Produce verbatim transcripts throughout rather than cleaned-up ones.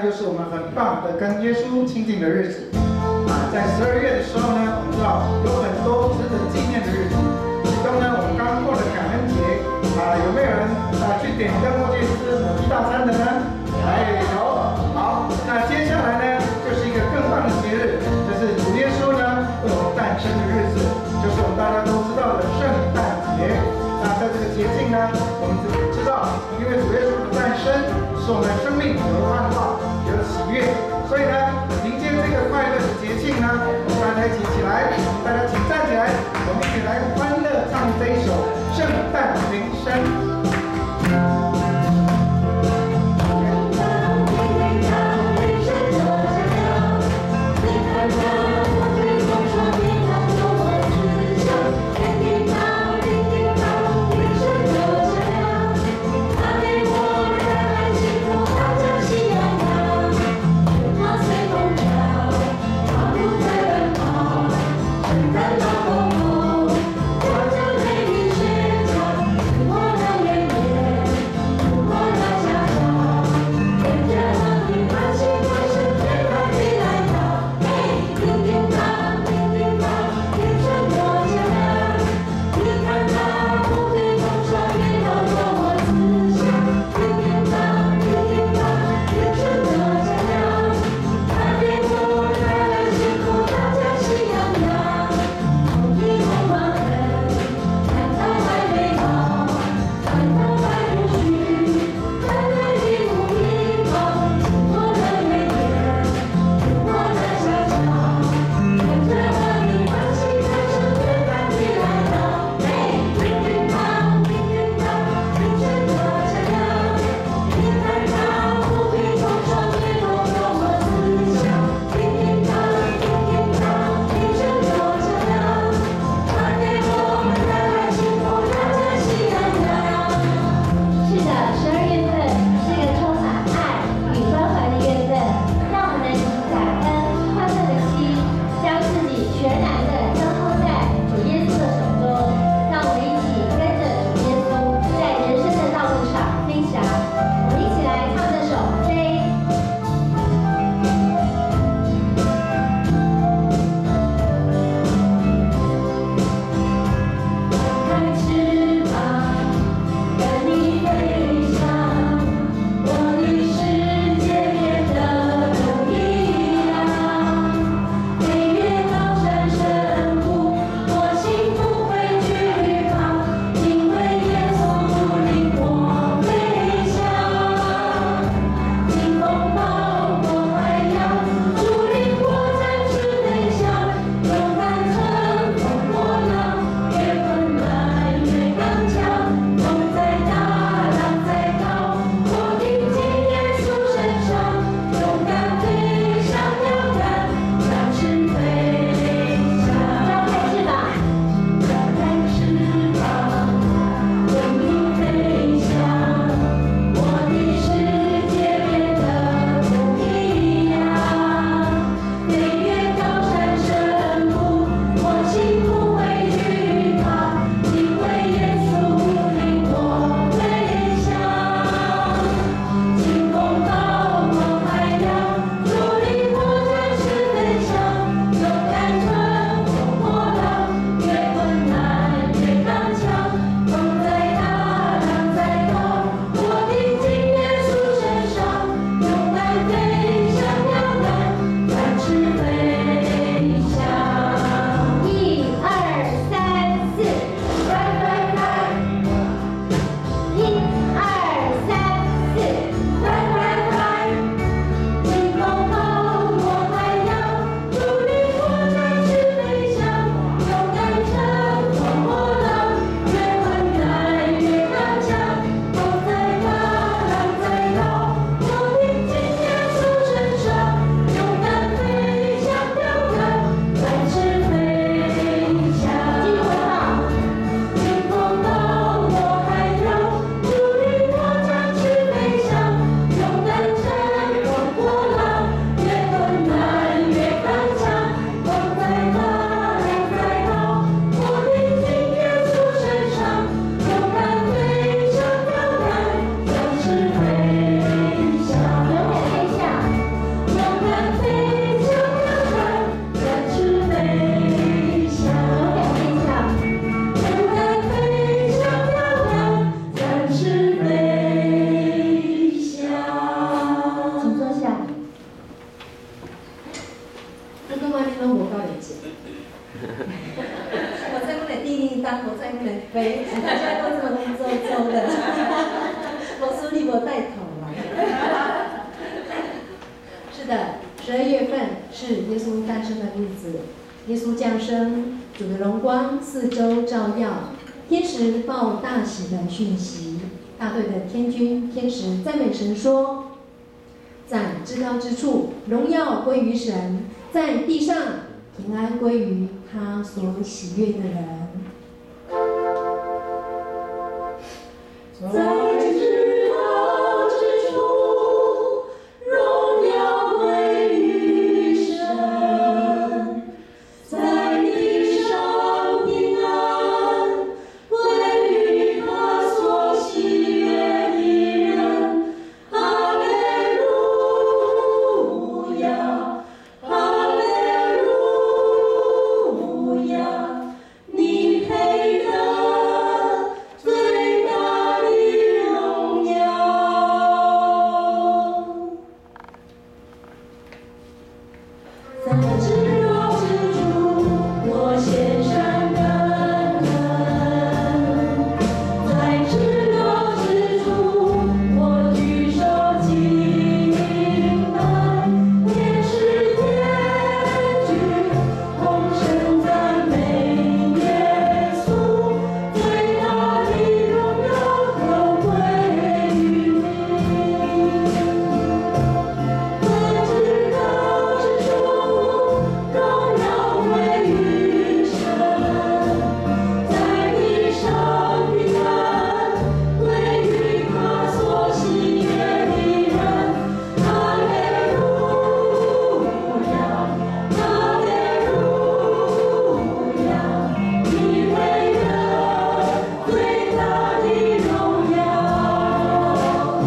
又是我们很棒的跟耶稣亲近的日子啊！在十二月的时候呢，我们知道有很多值得纪念的日子，其中呢，我们刚过了感恩节啊，有没有人啊去点灯或去吃母鸡大餐的呢？哎，有。好，那接下来呢，就是一个更棒的节日，就是主耶稣呢为我们诞生的日子，就是我们大家都知道的圣诞节。那在这个节庆呢，我们知道，因为主耶稣的诞生，使我们生命有了盼望，有了喜悦，所以呢，迎接这个快乐的节庆呢，我们大家一起起来，大家请站起来，我们一起来欢乐唱这一首圣诞铃声。 是耶稣诞生的日子。耶稣降生，主的荣光四周照耀，天使报大喜的讯息。大队的天军天使赞美神说：在至高之处，荣耀归于神；在地上，平安归于他所喜悦的人。在至高之处，荣耀归于神；在地上，平安归于他所喜悦的人。哈利路亚，哈利路亚，你配得最大的荣耀。在至高之处，我献上感恩；在至高之处，我举手敬拜。天使天军同声赞美耶稣，最大的荣耀都归于你。在至高之处，荣耀归于神；在地上，平安归于他所喜悦的人。哈利路亚，哈利路亚，你配得最大的荣耀。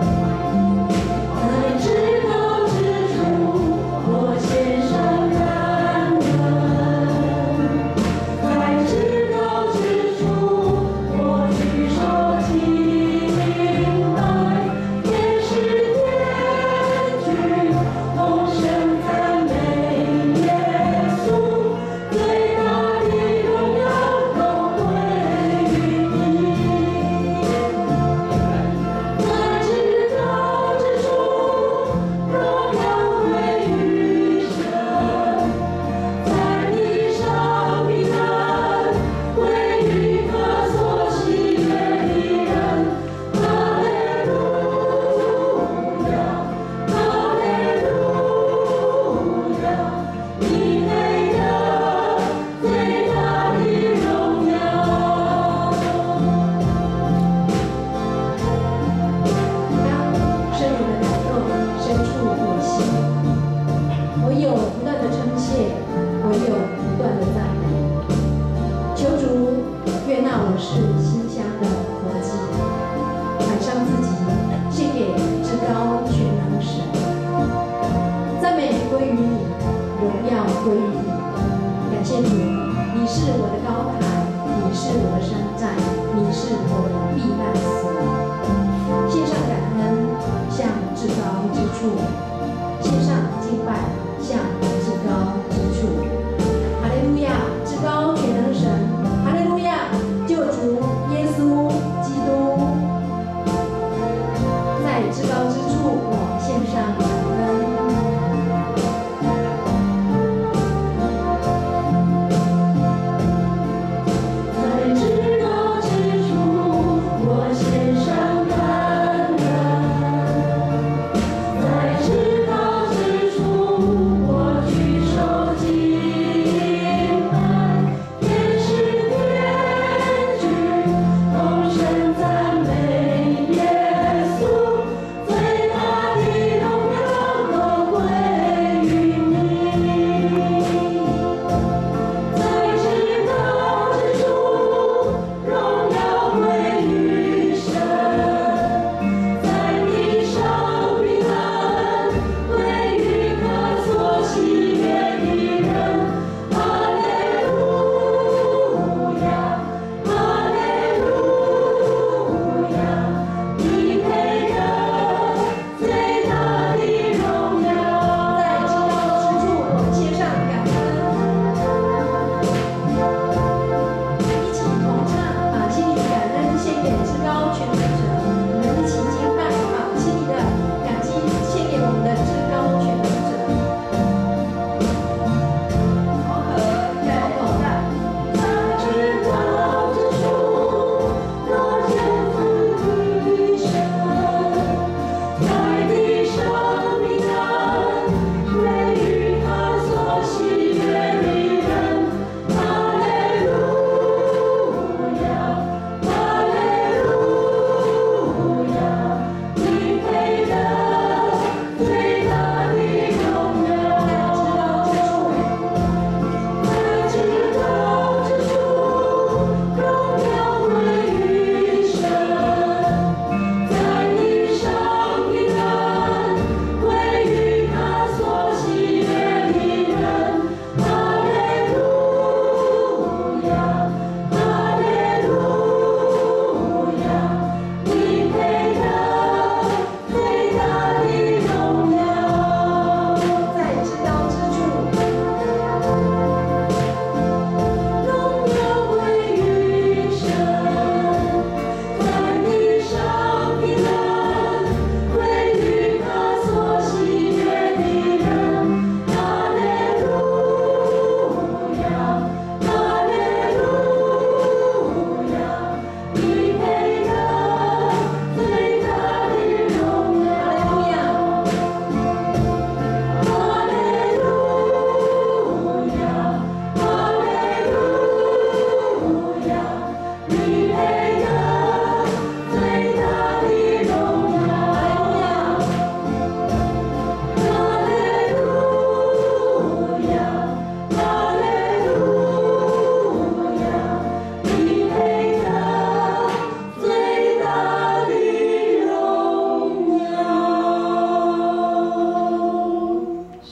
在至高之处，我献上感恩；在至高之处，我举手敬拜。天使天军同声赞美耶稣，最大的荣耀都归于你。在至高之处，荣耀归于神；在地上，平安归于他所喜悦的人。哈利路亚，哈利路亚，你配得最大的荣耀。当圣灵的感动深处我心，唯有不断的称谢，唯有不断的赞美。求主悦纳我是馨香的活祭，摆上自己，献给至高全能神。赞美归于你，荣耀归于你。感谢主，你是我的高台，你是我的山寨，你是我的避难所。献上感恩，向至高之处；献上敬拜，向至高之处。哈利路亚，至高全能神！哈利路亚，救主耶稣基督。在至高之处，我献上感恩。在至高之处，我献上感恩；在至高之处，我举手敬拜。天使天军同声赞美耶稣，最大的荣耀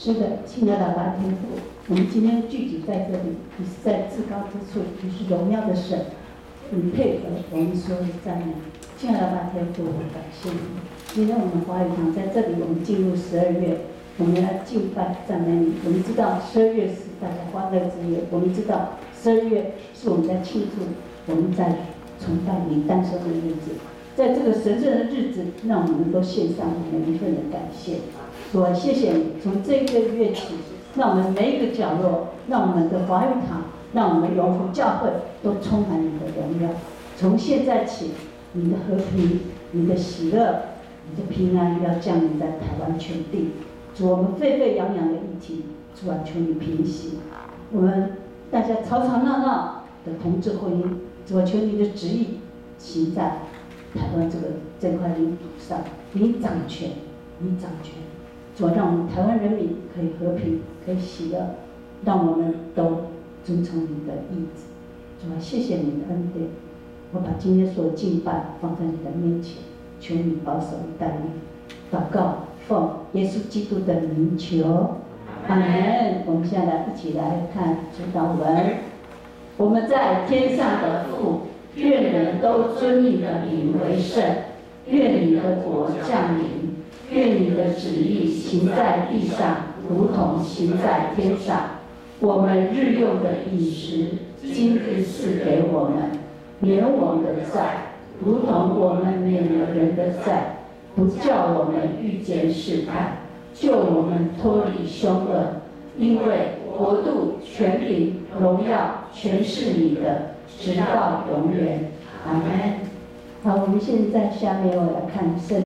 是的，亲爱的阿爸天父，我们今天聚集在这里，你是在至高之处，你是荣耀的神，你配合我们所有的赞美。亲爱的阿爸天父，我感谢你。今天我们华语堂在这里，我们进入十二月，我们要敬拜赞美你。我们知道十二月是大家欢乐之月，我们知道十二月是我们在庆祝我们在崇拜你诞生的日子。在这个神圣的日子，让我们都献上我们一份的感谢。主啊，谢谢你，从这个月起，让我们每一个角落，让我们的华语堂，让我们永福教会都充满你的荣耀。从现在起，你的和平、你的喜乐、你的平安要降临在台湾全地。主，我们沸沸扬扬的议题，主啊，求你平息。我们大家吵吵闹闹的同志婚姻，主啊，求你的旨意行在台湾这个这块领土上，你掌权，你掌权。主啊，让我们台湾人民可以和平，可以喜乐，让我们都遵从你的意志。主啊，谢谢你的恩典。我把今天所有敬拜放在你的面前，求你保守带领。祷告，奉耶稣基督的名求，阿门。我们现在来一起来看主祷文。我们在天上的父，愿人都尊你的名为圣，愿你的国降临，愿你的旨意行在地上，如同行在天上。我们日用的饮食，今日赐给我们，免我们的债，如同我们免了人的债，不叫我们遇见试探，救我们脱离凶恶。因为国度、权柄、荣耀，全是你的，直到永远。阿门。好，我们现在下面我来看圣。